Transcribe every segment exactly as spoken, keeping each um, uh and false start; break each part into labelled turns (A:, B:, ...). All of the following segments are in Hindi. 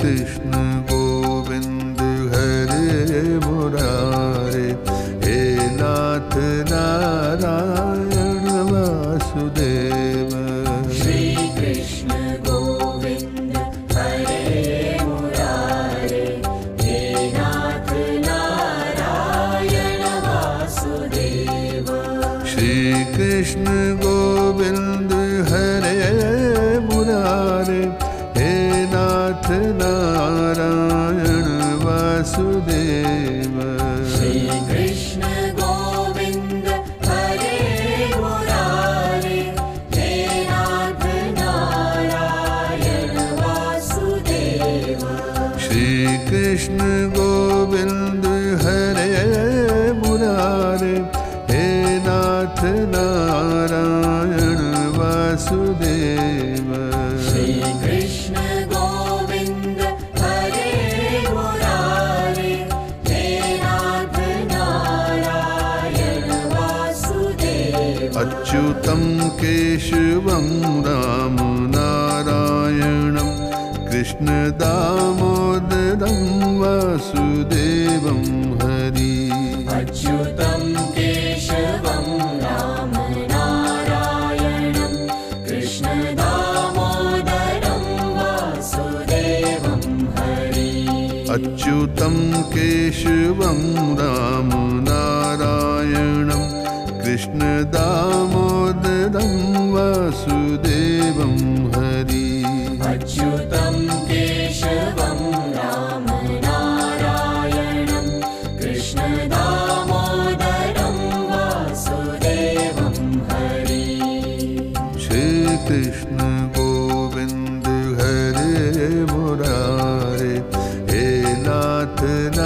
A: कृष्ण गोविंद हरे मुरारे, हे नाथ नारायण वासुदेव।
B: श्री कृष्ण गोविंद हरे मुरारे, हे नाथ नारायण वासुदेव।
A: श्री कृष्ण गोविंद हरे मुरारे, हे नाथ नारायण वासुदेव।
B: श्री कृष्ण गोविंद हरे मुरारे, हे नाथ नारायण वासुदेव।
A: श्री कृष्ण गोविंद हरे मुरारे, हे नाथ नारायण वासुदेव।
B: श्री कृष्ण गोविंद हरे मुरारे, हे नाथ नारायण वासुदेव।
A: अच्युतं केशवं राम नारायणं, कृष्ण दामोदरं वासुदेवं हरि।
B: अच्युतं केशवं राम नारायणं, कृष्ण दामोदरं वासुदेवं हरि।
A: अच्युतं केशवं राम नारायणं, कृष्ण दामोदरं वासुदेवं हरि।
B: अच्युतं केशवं राम नारायणं, कृष्ण दामोदरं वासुदेवं हरि।
A: श्री कृष्ण गोविंद हरे मुरारे, हे नाथ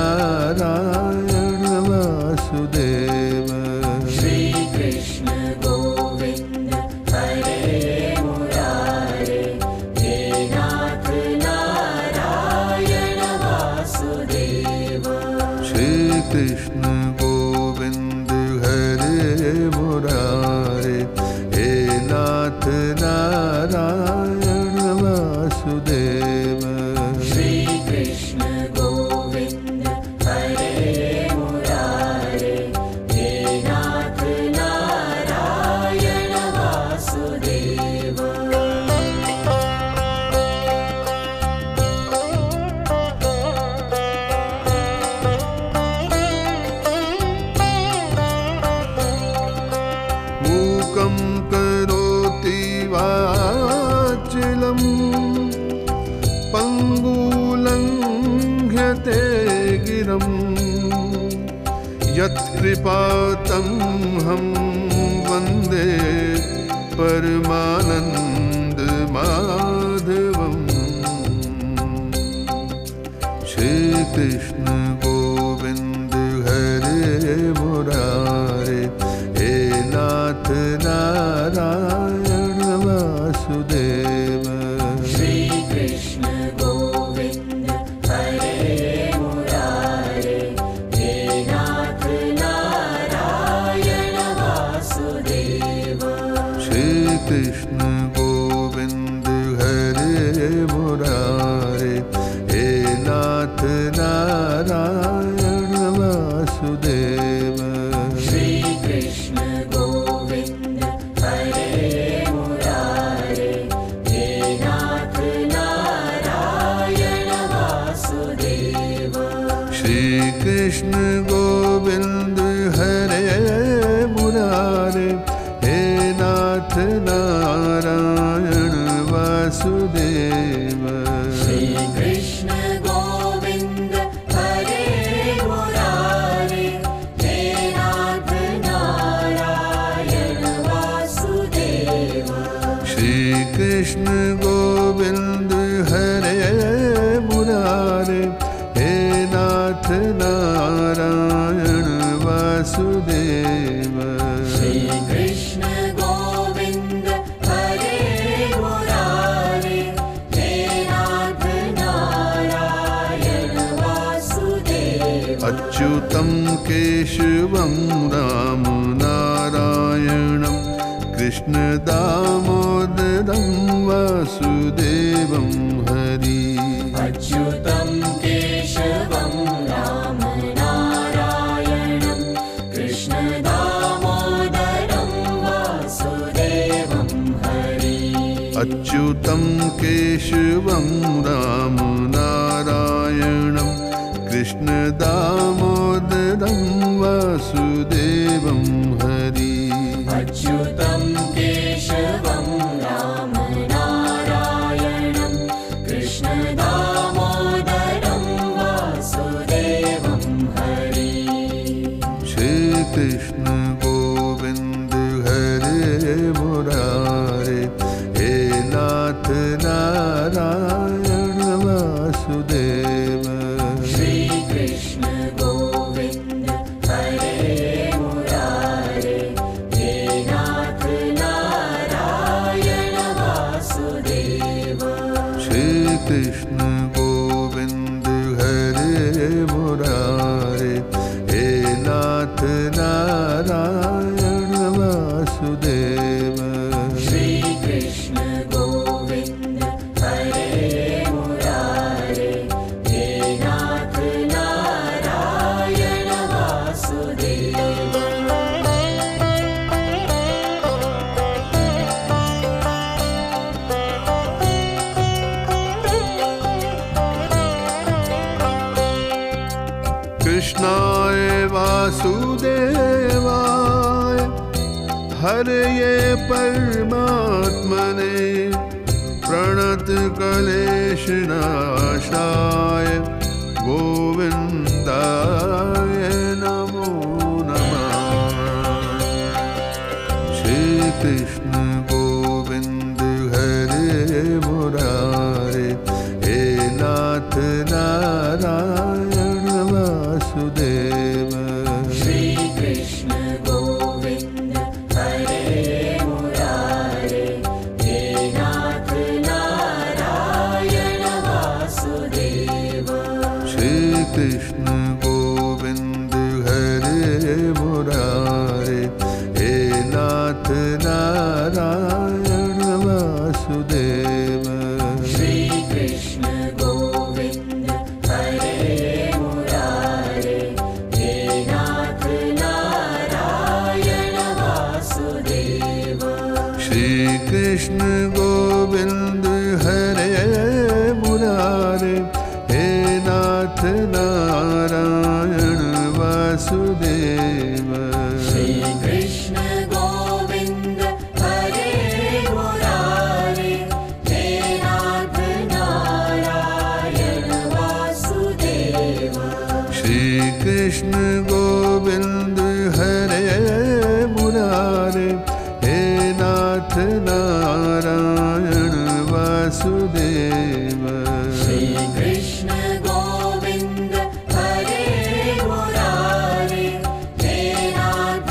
A: नारायण वासुदेव।
B: श्री कृष्ण गोविंद हरे मुरारे, हे नाथ नारायण वासुदेव।
A: श्री कृष्ण गोविंद हरे मुरारे, हे नाथ नारायण वासुदेव।
B: श्री कृष्ण गोविंद हरे मुरारे, हे नाथ नारायण वासुदेव।
A: मूकं करोति वाचिलं, पङ्गुलङ्घ्यते गिरं, यत्कृपातमहं वन्दे परमानन्दमाधवम्। श्री कृष्ण गोविंद हरे मुरारे, हे नाथ नारायण वासुदेव।
B: श्री कृष्ण गोविंद हरे मुरारे, हे नाथ नारायण वासुदेव।
A: श्री कृष्ण गोविंद हरे मुरारे, हे नाथ नारायण वासुदेव।
B: श्री कृष्ण गोविंद हरे मुरारे, हे नाथ नारायण वासुदेव।
A: श्री कृष्ण गोविंद हरे मुरारे, हे नाथ नारायण वासुदेव।
B: श्री कृष्ण गोविंद हरे मुरारे, हे नाथ नारायण वासुदेव।
A: श्री कृष्ण गोविंद हरे मुरारे, हे नाथ नारायण वासुदेव।
B: श्री कृष्ण गोविंद हरे मुरारे, हे नाथ नारायण वासुदेव।
A: अच्युतं केशवं राम नारायणं, कृष्ण दामोदरं वासुदेवं हरि।
B: अच्युतं केशवं राम नारायणं कृष्ण दामोदरं वासुदेवं हरि
A: अच्युतं केशवं राम नारायणं कृष्ण दामोदरं वासुदेवं हरि
B: अच्युतं केशवं राम नारायणं कृष्ण दामोदरं वासुदेवं हरि
A: श्री कृष्ण गोविंद हरे मुरारे हे नाथ नारायण वासुदेव
B: श्री कृष्ण गोविंद हरे मुरारे हे नाथ नारायण वासुदेव
A: श्री कृष्ण गोविंद हरे मुरारे हे नाथ नारायण वासुदेव
B: श्री कृष्ण गोविंद हरे मुरारे हे नाथ नारायण वासुदेव
A: कृष्णाय वासुदेवाय हरये परमात्मने प्रणत क्लेशनाशाय गोविन्दाय नमो नमः श्री कृष्ण गोविंद हरे मुरारे हे नाथ नारायण वासुदेव
B: श्री कृष्ण गोविंद हरे मुरारे हे नाथ नारायण वासुदेव
A: श्री कृष्ण गोविंद हरे मुरारे हे नाथ नारायण वासुदेव
B: श्री कृष्ण गोविंद हरे मुरारे हे नाथ नारायण वासुदेव
A: श्री कृष्ण गोविंद हरे मुरारे हे नाथ नारायण वासुदेव
B: श्री कृष्ण गोविंद हरे मुरारे हे नाथ नारायण वासुदेव
A: श्री कृष्ण गोविंद हरे मुरारे हे नाथ नारायण वासुदेव
B: श्री कृष्ण गोविंद हरे मुरारे हे नाथ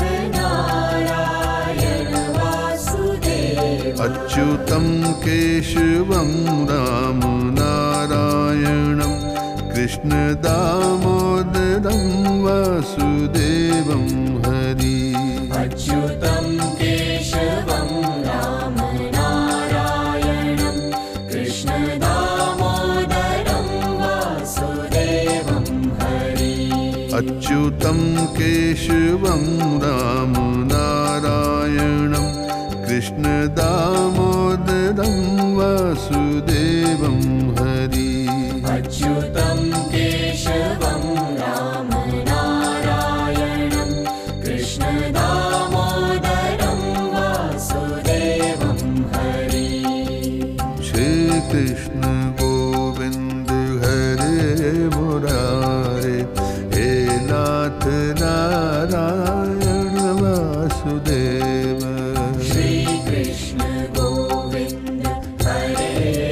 B: नारायण वासुदेव
A: अच्युतं केशवं राम नारायणं कृष्ण दामोदरं वासुदेवं हरि
B: अच्युतं केशवं राम नारायणं कृष्ण दामोदरं वासुदेवं हरि
A: अच्युतं केशवं राम नारायणं कृष्ण दामोदरं वासुदेवं हरि
B: अच्युतं केशवं राम नारायणं कृष्ण दामोदरं वासुदेवं हरि
A: श्री कृष्ण गोविंद हरे मुरारे हे नाथ नारायण वासुदेव
B: श्री कृष्ण गोविंद हरे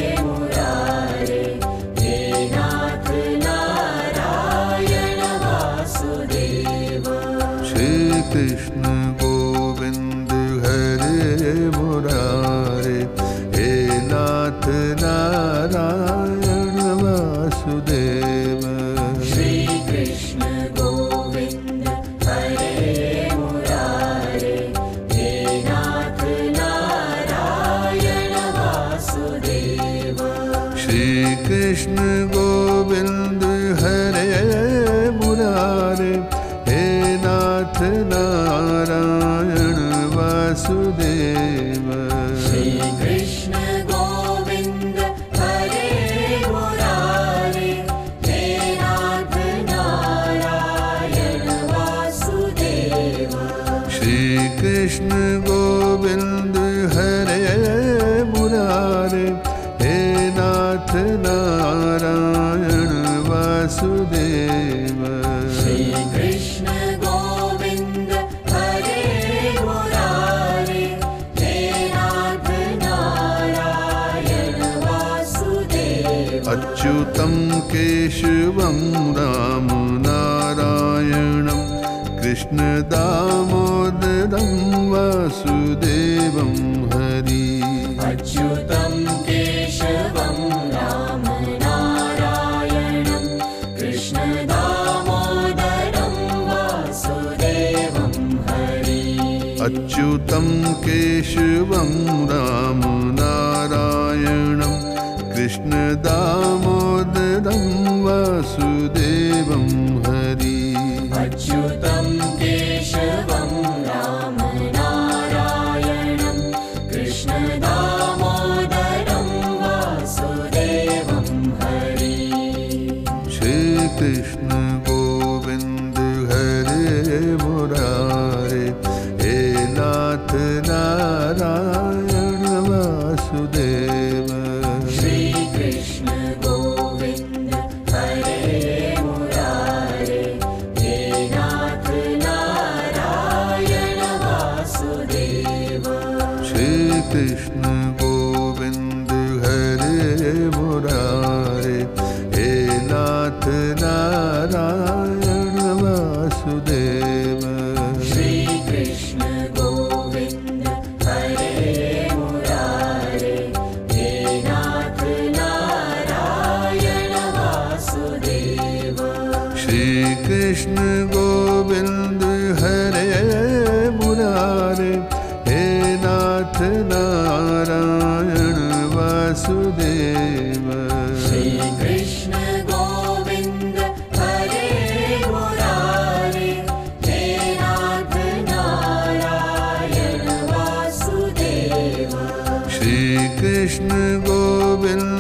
B: मुरारे हे नाथ नारायण वासुदेव
A: श्री कृष्ण गोविंद हरे मुरारे हे नाथ नारायण वासुदेव
B: श्री कृष्ण गोविंद हरे मुरारे हे नाथ नारायण वासुदेव
A: श्री कृष्ण गोविंद
B: श्री कृष्ण गोविंद हरे मुरारे हे नाथ नारायण वासुदेव
A: श्री कृष्ण गोविंद हरे मुरारे हे नाथ नारायण वासुदेव
B: श्री कृष्ण गोविंद हरे मुरारे हे नाथ नारायण वासुदेव
A: अच्युतं केशवं राम नारायणं कृष्ण दामोदरं वासुदेवं हरि
B: अच्युतं केशवं राम नारायणं कृष्ण दामोदरं वासुदेवं हरि
A: अच्युतं केशवं राम नारायणं कृष्ण दामोदरं वासुदेवं हरि
B: अच्युतं केशवं राम नारायणं कृष्ण दामोदरं वासुदेवं हरि
A: श्री कृष्ण गोविंद हरे मुरारे हे नाथ नारायण वासुदेव
B: श्री कृष्ण गोविंद हरे मुरारे हे नाथ नारायण वासुदेव
A: श्री कृष्ण गोविंद हरे मुरारे हे नाथ नारायण वासुदेव
B: श्री कृष्ण गोविंद हरे मुरारे हे नाथ नारायण वासुदेव
A: श्री कृष्ण गोविंद हरे मुरारे हे नाथ नारायण वासुदेव
B: श्री कृष्ण गोविंद हरे मुरारे हे नाथ नारायण वासुदेव
A: श्री कृष्ण गोविंद